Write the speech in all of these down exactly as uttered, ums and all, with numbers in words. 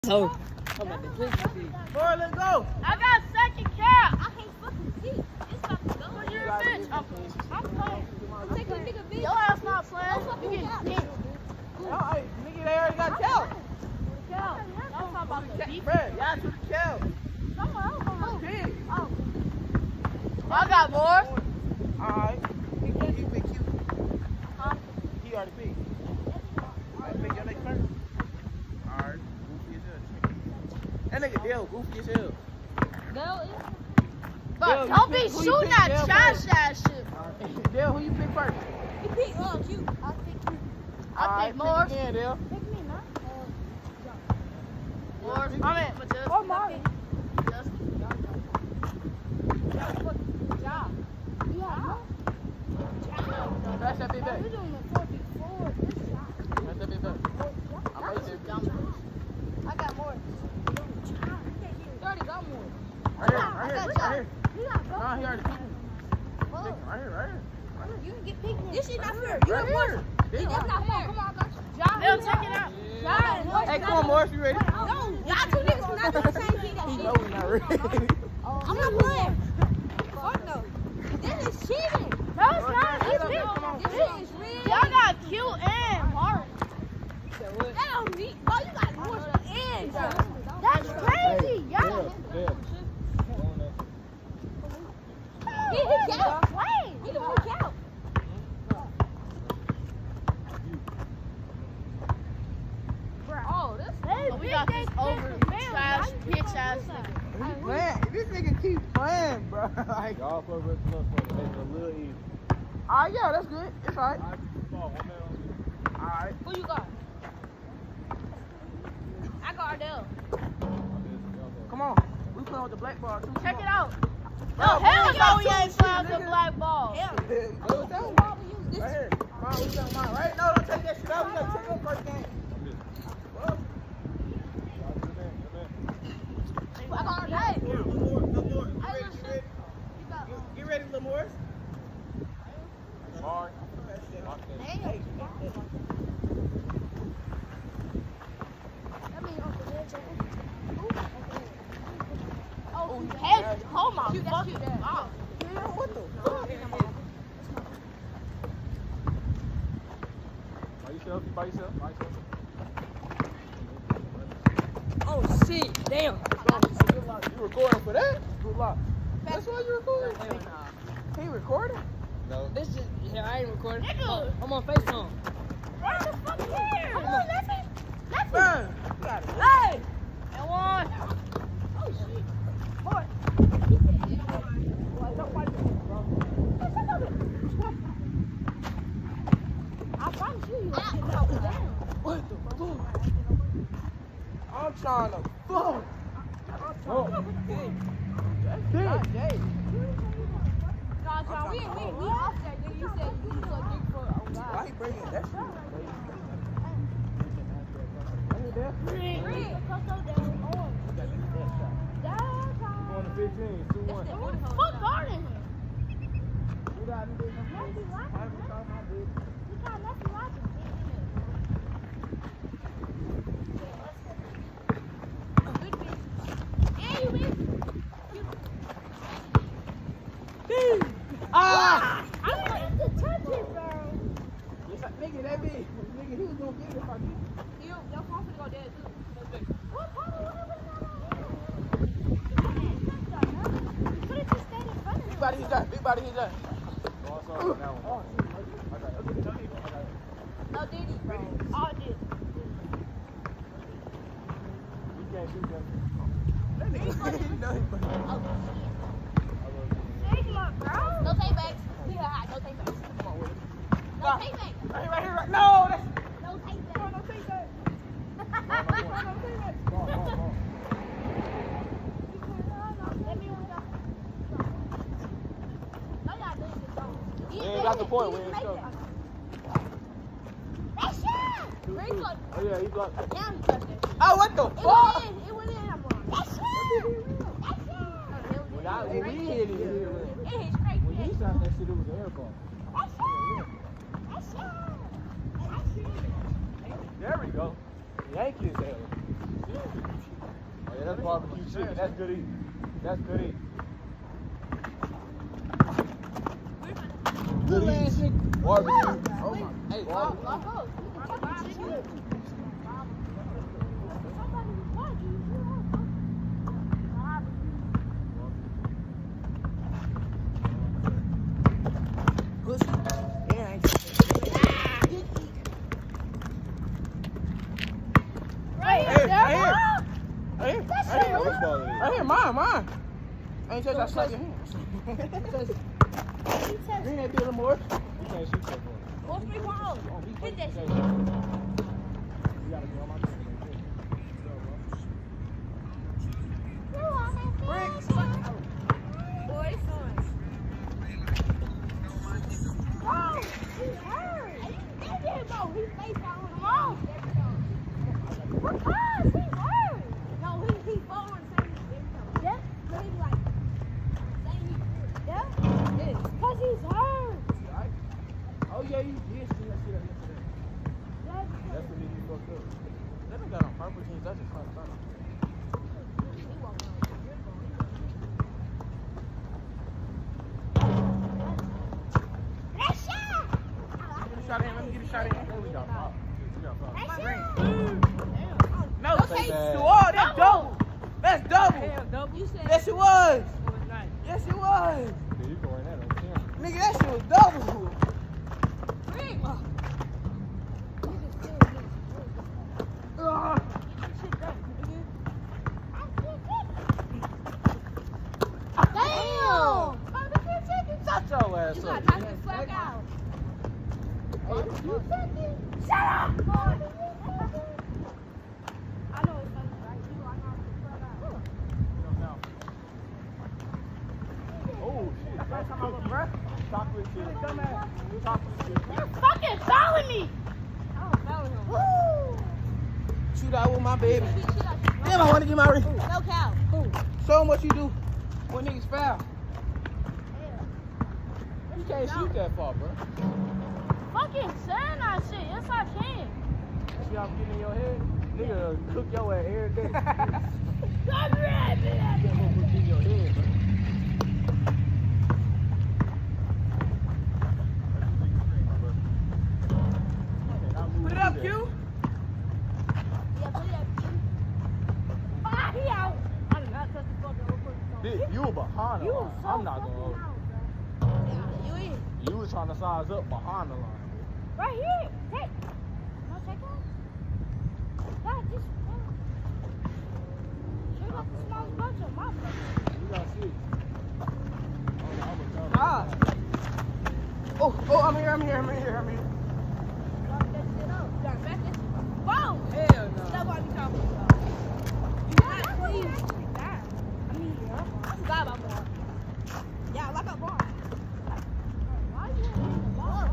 Oh, I'm about to push the feet. Boy, let's go. I got second cap. I can't fucking see. It's about to go. Where's your bench? I'm, I'm playing. I'm taking a nigga bench. Your ass not playing. You getting pinched. No, hey, nigga, they already got Cal. Cal. I'm talking about the defense. Bruh, y'all to the Cal. Someone else on the Big. Oh. I got more. Alright. He, he, he pick you. Huh? He already picked. Alright, pick your next turn. Alright. Goofy as hell. That nigga Dale goofy as hell. Dale is. Dale, But you don't pick- be who you shooting pick, that Dale, trash first? ass shit. Alright. Dale, who you pick first? You pick uh you. I pick you. I Alright, pick Morris. Pick again, Dale. Pick me, man. Morris. I mean, Matilda. Or Martin. Pass that bit back. We're doing a four v four. This shot. Pass that bit back. I'm That was right a there. dumb. I got more. You already got more. Right here, right here, I got right Josh. here. You got both. Nah, he already picked me. Oh. Right here, right here. You can get picked. This shit not fair. You Right got more. here. That's Dale. not fair. Come on, I got you. John, They'll check it out. John, Hey, come on, Morris, you ready? No, y'all two niggas can not do the same thing. He know we not ready. I'm not playing. Fuck no. This is cheating. No, it's not. It's real. This shit is real. Y'all got Q and Mark. That don't mean. Oh, you got more and. That's crazy. Y'all. He he can't play. He can work out. Oh, this. Oh, we got this over trash bitch ass nigga. He playing. This nigga keep playing, bro. Like, Y'all play with enough for make it a little easy. alright, yeah, that's good. It's alright. I keep the ball, one man on you. Alright. Who you got? I got Ardell. Come on. We playing with the black ball too. Check it out. Bro, No, hell we no, got we two ain't shit, playing with nigga. the black ball. Yeah. Go with that one. Right here. Mom, we talking about, right? No, don't take that shit out. We gotta check out first game. Well, I got Ardell. Hey, Lil Morris, Lil Morris. You I ready? was You ready? Get- Get ready, Lil Morris. Mark. Hey. Oh, hell, oh my fucking god. What the fuck? By yourself, you by yourself, by yourself. Oh shit, damn. You recording for that? Good luck. That's why you recording? Hell nah. He recording? No. This just, yeah, I ain't recording. Nigga. I'm on FaceTime. Right the fuck here. Come on, let's see. Let's see. Bro, you got it. Hey. And one. Oh shit. Boy. I promise you, you are getting out down. What the fuck? I'm trying to fuck. Oh. God damn. Nah, John, we ain't we, we off that nigga. You said you was a dick for a Why guy. he bringing that shit? I need that. Three. On. Going to fifteen, two one. What the fuck guarding him? You got me, bitch. Why we talking about this? You got nothing watching. Good bitch. Yeah, you bitch. Ah! I wanted to touch it, bro. Yes, I- Nigga, that bitch. Nigga, he was gonna get it if I did. You, your phone finna go dead too. What part of what Put it just stayed in front of Big you. body, he's done. Big body, he's done. Oh, I saw it, that one. I got it. Okay, tell me. I got it. No, Diddy, bro. All did. You can't shoot that. That nigga, he know he funny. Oh, I shit. Sigma, bro. No take backs. Yeah, no take backs. Come on with it. No take backs. Right here, right here, right. No, that's. No take backs. No, take that. Ball, ball, ball. Let me on y'all. No, y'all doing this, though. We ain't got the point. We ain't sure. That's shit. Very good. Oh, yeah, he blocked it. Yeah, he touched it. Oh, what the It fuck? went in. It went in. I'm wrong. That's shit. That's shit. When y'all- when we hit it, it hit it. It hit straight. When he shot that shit, it was an air ball. That's shit. That's shit. That's shit. There we go. Yankees hell. Yeah, that's barbecue chicken. That's good eating. That's good eating. Good eating. Barbecue. Oh my. Hey, Lock barbecue. up. Pussy. Yeah, I ain't Right Hey, here. right here. Right here. That's Right here. your Which ball it is? Right here, mine, mine. I ain't touch that slap your hand. Bring that deal more. You can't shoot that ball. Go three balls. Hit that shit. You gotta be on my team. Bricks. Boy, son. Oh, he's hurt. Give him bro. He's face out on him. What cause? He's hurt. No, he he falling saying he's yeah. So he's like saying he's yeah. Yeah. Cause he's hurt. Oh yeah, you did see that shit yesterday. That's what made you fucked up. That nigga got on purple jeans. That's just fucked up. That's shot. Give me a shot in. Let me give you a shot in. Hey, we got five. We got five. That's Ring. shot. No, Okay, say that. oh, that's double. That's double. Hell, double. You said Yes, it was. It was nice. Yes, it was. Yeah, you can run that on camera. Nigga, that shit was double. ring. Ugh. Damn! Shut your ass You up. gotta knock this fuck out. Shut up! I know it's funny, right? You gotta knock this fuck out. Oh, shit. That's how I'm a breath. Chocolate chip. Dumbass. Chocolate chip. You're fucking fouling me! I don't follow him. Woo! Shoot out with my baby. Beat shit out you. Damn, I want to get my ring. No cow. Show them what you do when niggas foul. You can't shoot that far, bro. Fucking saying that shit. Yes, I can. See how I'm getting in your head? Nigga, cook your ass every day. Come here, You can't go put in your head, bro. Put it up, Q. Yeah, put it up. Ah, he out. I did not touch the fucking open. Bitch, you were behind the You line. was so I'm not gonna fucking hold out, you. bro. Yeah, you in. You was trying to size up behind the line. Right here. Take. No, take off. God, just. You got the smallest bunch of my fucking. You got six. Oh, I'm a dumb. Ah. Oh, oh, I'm here, I'm here, I'm here, I'm here. Lock that shit up. You gotta back that shit up. Boom! Hell no. That's what I be talking about. You got please. I mean, yeah. I forgot about bar. Yeah, lock up bar. Why you in the bar?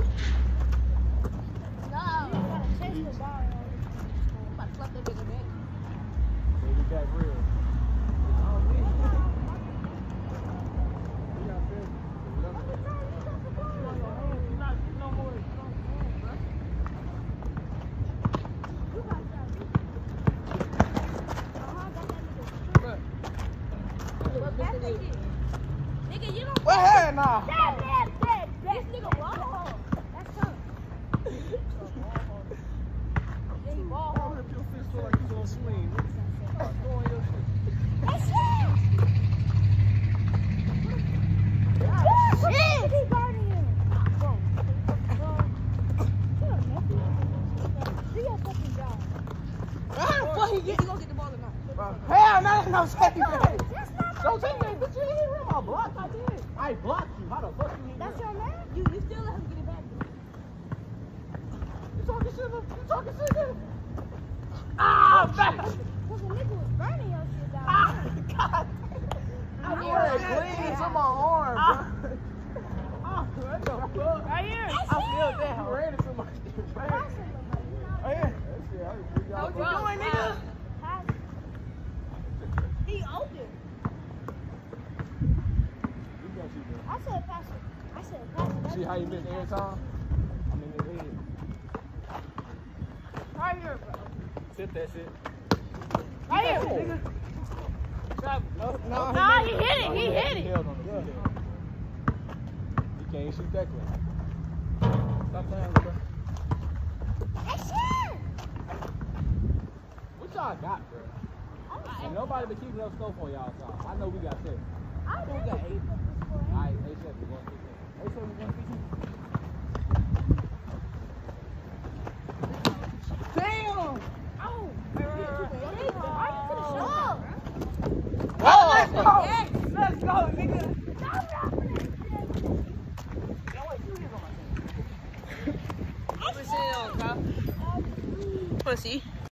No. You gotta chase the bar. I'm about to slap that nigga back. Baby got real. You got fish. Nigga, you don't. What hell nah? That man said this nigga ball. That's tough. Yeah, he ball. What if your fish feel like he's gonna swing? Start throwing your shit. That's it. Shit. Keep guarding him. Bro. Bro. You're a messy. Do your fucking job. How the fuck he get? You gonna get the ball or not? Bro, hell no, that's no safety. That's not my Don't take man. that, bitch. You ain't rim. I blocked. I did. I blocked you. How the fuck you hit That's rim? your man? You, you still let him get it back. You talking shit? You talking shit? Nigga? Ah, back. Because the nigga was burning your shit down. Ah, God. I I'm wear here. gleams on my arm, bro. Ah, what the fuck? Right here. I feel that. You ran into my shit. Right here. Right here. That shit, I just figured out. What you doing, nigga? He open. You got you, bro. I said pass it. I said pass it. See how you miss every time? I mean, his head. Right here, bro. Tip that shit. Right here. Nigga. no, Nah, he hit it. He He hit it. held on the yeah. He can't shoot that close. Stop playing, bro. That's it. What y'all got, bro? Ain't nobody been keeping up score for y'all, so I know we got six. I think got eight. Alright, A seven, we're going to six. A seven, we're going to six. Damn! Oh. Oh, let's go! Let's go, nigga! Pussy on top. Pussy.